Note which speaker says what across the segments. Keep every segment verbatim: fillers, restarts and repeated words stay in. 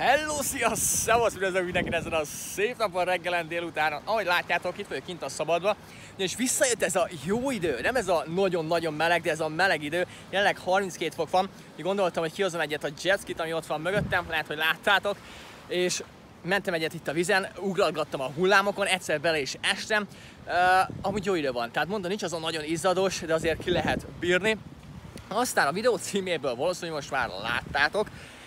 Speaker 1: Hello, szia, szevasz, üdvözlök mindenkit ezen a szép napon, reggelen, délutánon. Ahogy látjátok, itt vagyok kint a szabadba, és visszajött ez a jó idő, nem ez a nagyon-nagyon meleg, de ez a meleg idő. Jelenleg harminckét fok van, így gondoltam, hogy kihozom egyet a jetskit, ami ott van mögöttem, lehet, hogy láttátok, és mentem egyet itt a vízen, ugralgattam a hullámokon, egyszer bele is estem. Uh, amúgy jó idő van, tehát mondom, nincs azon nagyon izzados, de azért ki lehet bírni. Aztán a videó címéből valószínűleg most már láttátok.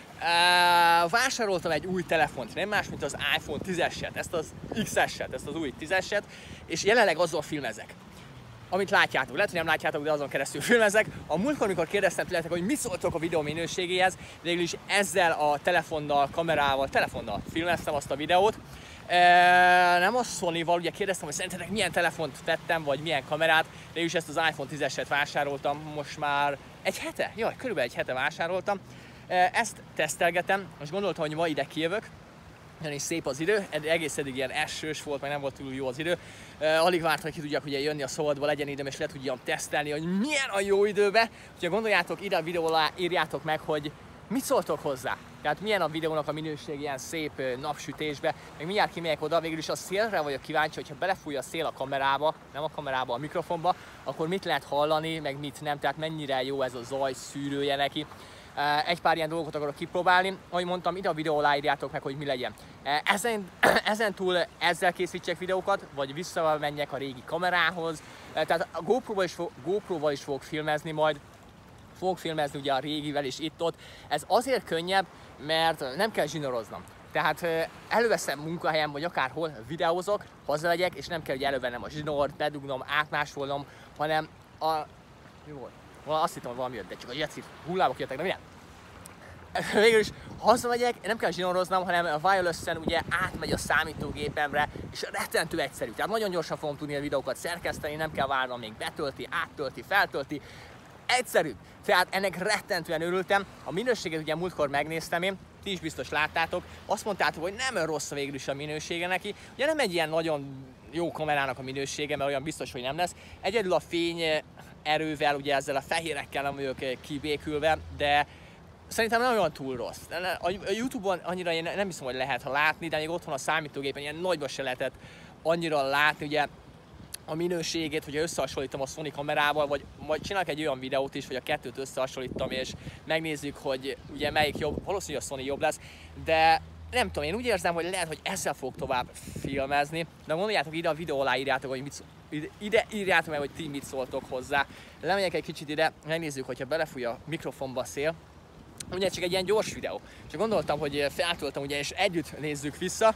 Speaker 1: Uh, vásároltam egy új telefont, nem más, mint az iPhone tízeset, ezt az iksz eset, ezt az új tízeset, és jelenleg azzal filmezek. Amit látjátok, lehet, hogy nem látjátok, de azon keresztül filmezek. A múltkor, amikor kérdeztem tőletek, hogy mit szóltok a videó minőségéhez, végül is ezzel a telefonnal, kamerával, telefonnal filmeztem azt a videót. E, nem a Sony-val, ugye kérdeztem, hogy szerintetek milyen telefont vettem, vagy milyen kamerát, végül is ezt az iPhone tízeset vásároltam, most már egy hete, jaj, körülbelül egy hete vásároltam. E, ezt tesztelgetem, most gondoltam, hogy ma ide kijövök, nagyon is szép az idő, egész eddig ilyen esős volt, meg nem volt túl jó az idő. E, alig vártam, hogy ki tudjak ugye jönni a szabadba, legyen időm, és le tudjam tesztelni, hogy milyen a jó időbe. Úgyhogy gondoljátok, ide a videó alá írjátok meg, hogy mit szóltok hozzá. Tehát milyen a videónak a minőség ilyen szép napsütésbe, meg mindjárt kimegyek oda, végül is a szélre vagyok kíváncsi, hogyha belefúj a szél a kamerába, nem a kamerába, a mikrofonba, akkor mit lehet hallani, meg mit nem, tehát mennyire jó ez a zaj szűrője neki. Egy pár ilyen dolgot akarok kipróbálni, ahogy mondtam, ide a videó alá írjátok meg, hogy mi legyen. Ezen, ezen túl ezzel készítsek videókat, vagy visszamenjek a régi kamerához, tehát a GoPro-val is, GoPro-val is fogok filmezni majd, fogok filmezni ugye a régivel is itt-ott. Ez azért könnyebb, mert nem kell zsinóroznom. Tehát előveszem munkahelyen, vagy akárhol videózok, hazamegyek, és nem kell, hogy elővennem a zsinort, bedugnom, átmásolnom, hanem a... Mi volt? Azt hittem, hogy valami jött, de csak a jetski hullámok jöttek, de minden. Végül is hazamegyek, nem kell zsinóroznom, hanem a wireless-en ugye átmegy a számítógépemre, és rettentő egyszerű. Tehát nagyon gyorsan fogom tudni a videókat szerkeszteni, nem kell várnom, még betölti, áttölti, feltölti. Egyszerű. Tehát ennek rettentően örültem. A minőséget ugye múltkor megnéztem én, ti is biztos láttátok. Azt mondtátok, hogy nem olyan rossz végül is a minősége neki. Ugye nem egy ilyen nagyon jó kamerának a minősége, mert olyan biztos, hogy nem lesz. Egyedül a fény erővel, ugye ezzel a fehérekkel nem vagyok kibékülve, de szerintem nem olyan túl rossz. A YouTube-on annyira én nem hiszem, hogy lehet látni, de még otthon a számítógépen ilyen nagyba se lehetett annyira látni, ugye a minőségét, hogyha összehasonlítom a Sony kamerával, vagy majd csinálok egy olyan videót is, hogy a kettőt összehasonlítom, és megnézzük, hogy ugye melyik jobb, valószínűleg a Sony jobb lesz, de nem tudom, én úgy érzem, hogy lehet, hogy ezzel fogok tovább filmezni, de gondoljátok, ide a videó alá írjátok, hogy mit, ide, ide írjátok meg, hogy ti mit szóltok hozzá. Lemegyek egy kicsit ide, megnézzük, hogyha belefúj a mikrofonba a szél. Ugye csak egy ilyen gyors videó, csak gondoltam, hogy feltöltöm ugye, és együtt nézzük vissza.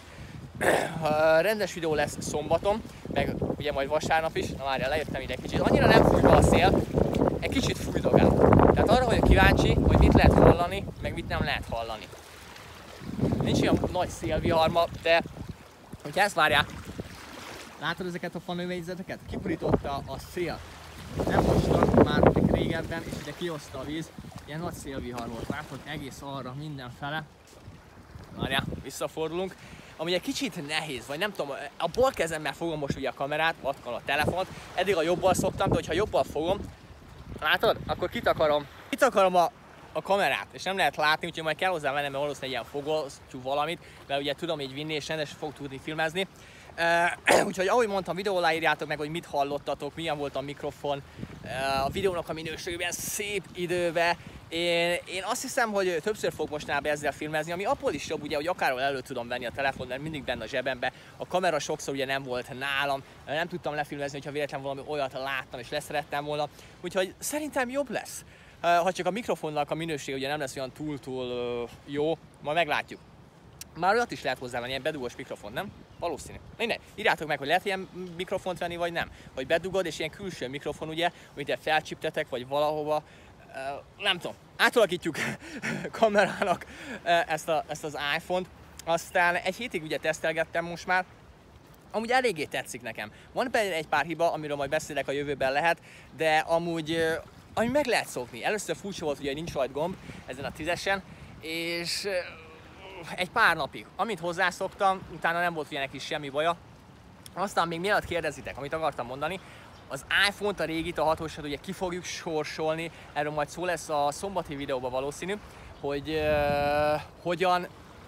Speaker 1: A rendes videó lesz szombaton, meg ugye majd vasárnap is. Na várjál, lejöttem ide egy kicsit. Annyira nem fúj be a szél, egy kicsit fújdogál. Tehát arra vagyok kíváncsi, hogy mit lehet hallani, meg mit nem lehet hallani. Nincs olyan nagy szélviharma, de hogyha ezt várjál, látod ezeket a fanövédzeteket? Kipurította a szél. Nem mostan, már régebben, és ugye kihozta a víz. Ilyen nagy szélvihar volt, látod, egész arra, mindenfele. Várjál, visszafordulunk. Ami egy kicsit nehéz, vagy nem tudom, a bal kezemmel fogom most ugye a kamerát, vatkan a telefont, eddig a jobbal szoktam, de hogyha jobbal fogom, látod, akkor kitakarom, kitakarom a, a kamerát, és nem lehet látni, úgyhogy majd kell hozzá vennem, mert valószínűleg ilyen fogosztjú valamit, mert ugye tudom így vinni, és rendesen fog tudni filmezni. Uh, úgyhogy ahogy mondtam, videó alá írjátok meg, hogy mit hallottatok, milyen volt a mikrofon, uh, a videónak a minőségében, szép időben. Én, én azt hiszem, hogy többször fog mostanában ezzel filmezni, ami abból is jobb, ugye, hogy akárhol elő tudom venni a telefon, mert mindig benne a zsebembe. A kamera sokszor ugye nem volt nálam, nem tudtam lefilmezni, hogyha véletlenül valami olyat láttam és leszerettem volna. Úgyhogy szerintem jobb lesz. Ha csak a mikrofonnak a minőség ugye nem lesz olyan túl-túl jó, majd meglátjuk. Már olyat is lehet hozzávenni, ilyen bedugós mikrofon, nem? Valószínű. Mindegy, írjátok meg, hogy lehet ilyen mikrofont venni, vagy nem. Vagy bedugod, és ilyen külső mikrofon, ugye, amit felcsiptetek, vagy valahova. Uh, nem tudom, átalakítjuk kamerának uh, ezt, a, ezt az iPhone-t. Aztán egy hétig ugye tesztelgettem most már. Amúgy eléggé tetszik nekem. Van például egy pár hiba, amiről majd beszélek a jövőben lehet, de amúgy uh, ami meg lehet szokni. Először furcsa volt, ugye nincs rajta gomb ezen a tízesen, és uh, egy pár napig, amint hozzászoktam, utána nem volt ilyenek is semmi baja. Aztán még mielőtt kérdezitek, amit akartam mondani, az iPhone-t, a régit, a hatosat ugye ki fogjuk sorsolni, erről majd szó lesz a szombati videóban valószínű, hogy uh, hogyan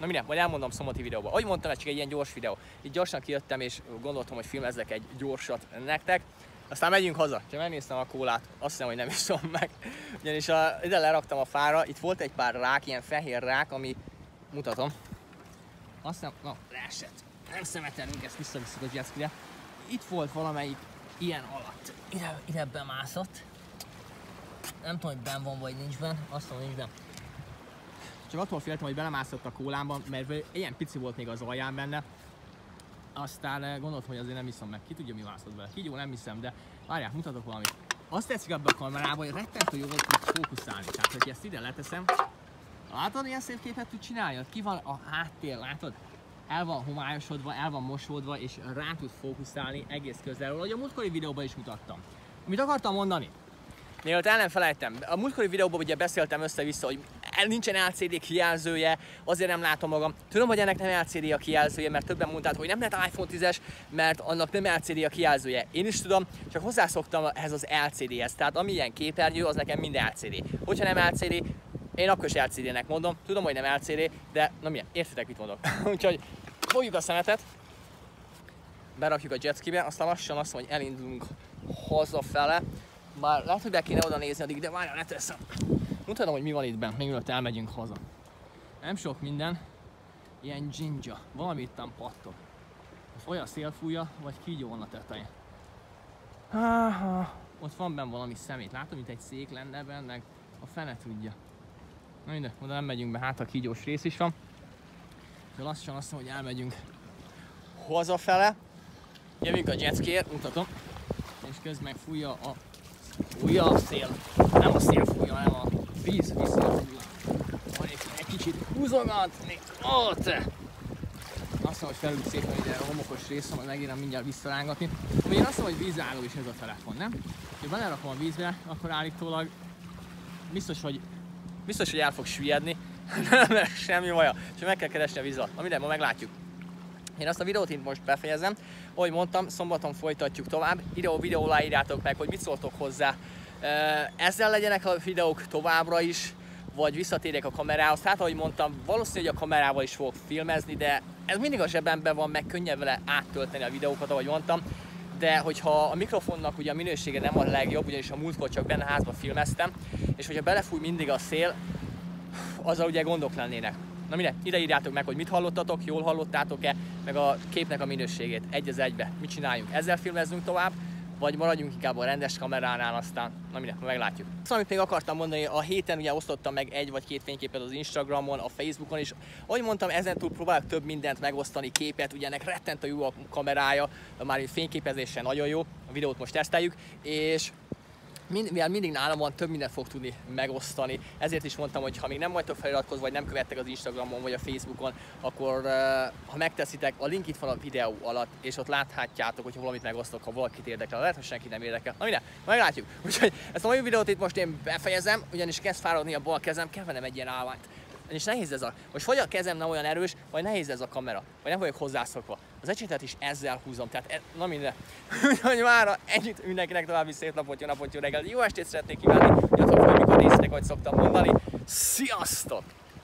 Speaker 1: Na minden, majd elmondom szombati videóban. Ahogy mondtam, ez csak egy ilyen gyors videó. Így gyorsan kijöttem, és gondoltam, hogy filmezzek egy gyorsat nektek. Aztán megyünk haza. Ha megnéztem a kólát, azt hiszem, hogy nem iszom meg. Ugyanis a, ide leraktam a fára, itt volt egy pár rák, ilyen fehér rák, ami... Mutatom. Azt hiszem, na, leesett. Nem szemetelünk, ezt visszavisszük a jetskire. Itt volt valamelyik ilyen alatt. Ide, ide bemászott. Nem tudom, hogy benn van vagy nincs benn. Azt mondom, nincs benn. Csak attól féltem, hogy belemászott a kólámban, mert ilyen pici volt még az alján benne. Aztán gondoltam, hogy azért nem iszom meg. Ki tudja, mi mászott bele. Kígyó, nem hiszem, de várjál, mutatok valamit. Azt tetszik ebbe a kamerában, hogy rettentő jól tud fókuszálni. Tehát, hogy ezt ide leteszem, látod, ilyen szép képet tud csinálni? Ki van a háttér, látod? El van homályosodva, el van mosódva, és rá tud fókuszálni egész közelről, ahogy a múltkori videóban is mutattam. Mit akartam mondani? Mielőtt el nem felejtem, a múltkori videóban ugye beszéltem össze-vissza, hogy nincsen el cé dé kijelzője, azért nem látom magam. Tudom, hogy ennek nem el cé dé a kijelzője, mert többen mondták, hogy nem lehet iPhone tízes, mert annak nem el cé dé a kijelzője. Én is tudom, csak hozzászoktam ehhez az el cé déhez, tehát ami ilyen képernyő, az nekem mind el cé dé. Hogyha nem el cé dé, én akkor is el cé dének mondom, tudom, hogy nem el cé dé, de na milyen, értitek, mit mondok. Úgyhogy fogjuk a szemetet, berakjuk a jetskibe, aztán lassan azt mondom, hogy elindulunk hazafele. Bár lehet, hogy be kéne oda nézni addig, de várjál, leteszem. Mutatom, hogy mi van itt benn, még mielőtt elmegyünk haza. Nem sok minden, ilyen dzsindzsa, valami ittan pattog. Vagy a szél fújja, vagy kígyó van a tetején. Aha, ott van benn valami szemét, látom, mint egy szék lenne benne, a fene tudja. Na minden, oda nem megyünk be, hát a kígyós rész is van. De lassan azt mondom, hogy elmegyünk hazafele. Jövünk a jetskiért, mutatom. És közben meg fújja a, fújja a szél. Nem a szél fújja, hanem a víz visszafújja. Van egy, egy kicsit húzogatni. Ott! Azt mondom, hogy felül szépen ide a homokos rész, majd megérem mindjárt visszarángatni. Ugye én azt mondom, hogy vízálló is ez a telefon, nem? Ha belerakom a vízbe, akkor állítólag biztos, hogy, biztos, hogy el fog süllyedni. Nem lesz semmi baja, csak meg kell keresni a víz alatt. Na minden, ma meglátjuk. Én azt a videót itt most befejezem. Ahogy mondtam, szombaton folytatjuk tovább. Ide a videó alá írjátok meg, hogy mit szóltok hozzá. Ezzel legyenek a videók továbbra is, vagy visszatérjek a kamerához. Tehát ahogy mondtam, valószínűleg a kamerával is fogok filmezni, de ez mindig a zsebemben van, meg könnyebb vele áttölteni a videókat, ahogy mondtam. De hogyha a mikrofonnak ugye a minősége nem a legjobb, ugyanis a múltkor csak benne házban filmeztem, és hogyha belefúj mindig a szél, azzal ugye gondok lennének. Na minden, ide írjátok meg, hogy mit hallottatok, jól hallottátok-e, meg a képnek a minőségét egy az egybe. Mit csináljunk? Ezzel filmezzünk tovább, vagy maradjunk inkább a rendes kameránál, aztán na minden, meglátjuk. Azt, amit még akartam mondani, a héten ugye osztottam meg egy vagy két fényképet az Instagramon, a Facebookon is. Ahogy mondtam, ezentúl próbálok több mindent megosztani, képet, ugye ennek rettentő jó a kamerája, már fényképezéssel nagyon jó, a videót most teszteljük, és Mind, mivel mindig nálam van, több mindent fog tudni megosztani. Ezért is mondtam, hogy ha még nem vagytok feliratkozva, vagy nem követtek az Instagramon, vagy a Facebookon, akkor ha megteszitek, a link itt van a videó alatt, és ott láthatjátok, hogyha valamit megosztok, ha valakit érdekel. Lehet, hogy senki nem érdekel. Na minden, meglátjuk. Úgyhogy ezt a mai videót itt most én befejezem, ugyanis kezd fáradni a bal kezem, kell vennem egy ilyen állványt. És nehéz ez a, most vagy a kezem nem olyan erős, vagy nehéz ez a kamera, vagy nem vagyok hozzászokva. Az ecsetet is ezzel húzom, tehát e, na minden. Úgyhogy mára együtt mindenkinek további szép napot, jó napot, jó reggelt, jó estét szeretnék kívánni, hogy otthon mikor néztek, ahogy szoktam mondani. Sziasztok!